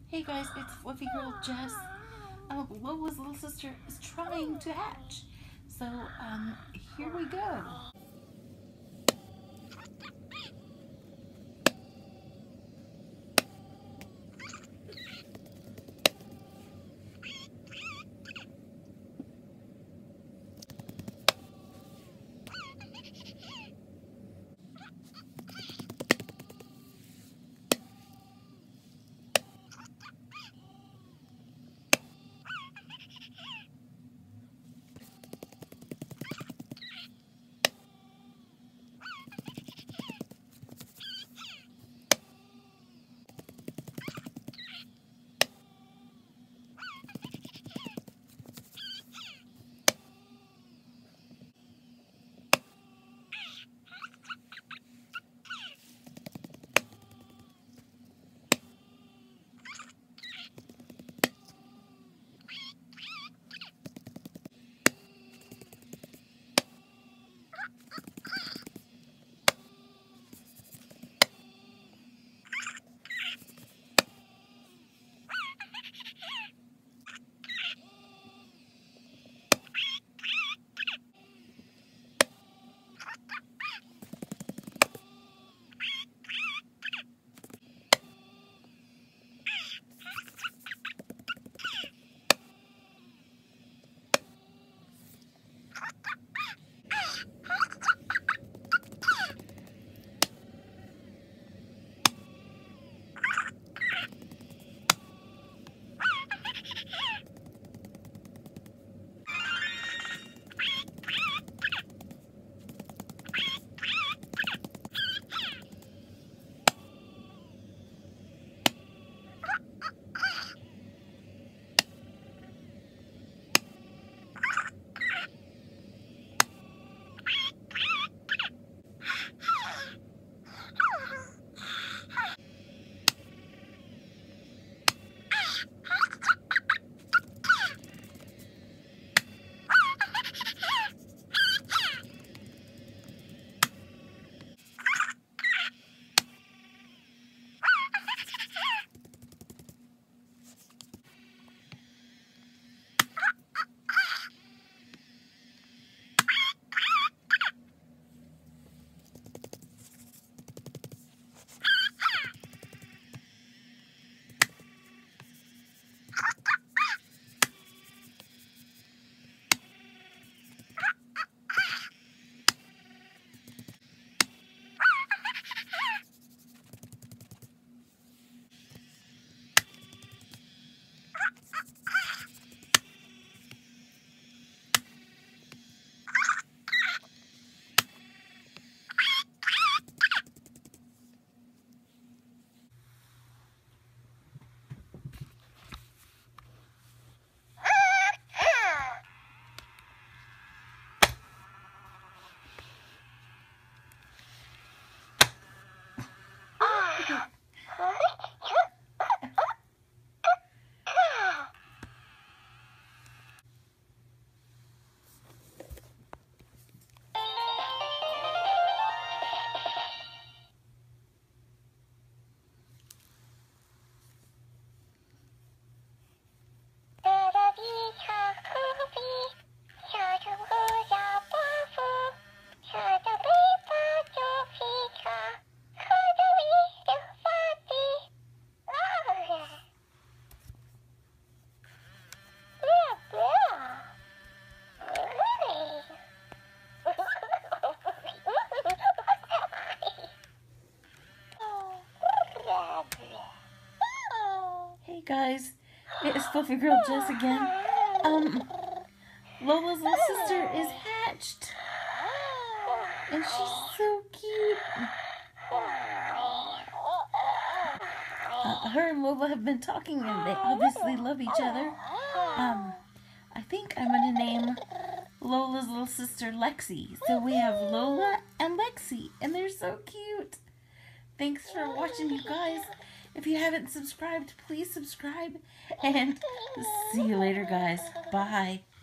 Hey guys, it's Fluffy Girl Jess. Lola's little sister is trying to hatch. So, here we go. Hey guys, it's Fluffy Girl Jess again. Lola's little sister is hatched. And she's so cute. Her and Lola have been talking and they obviously love each other. I think I'm going to name Lola's little sister Lexi. So we have Lola and Lexi and they're so cute. Thanks for watching, you guys. If you haven't subscribed, please subscribe. And see you later, guys. Bye.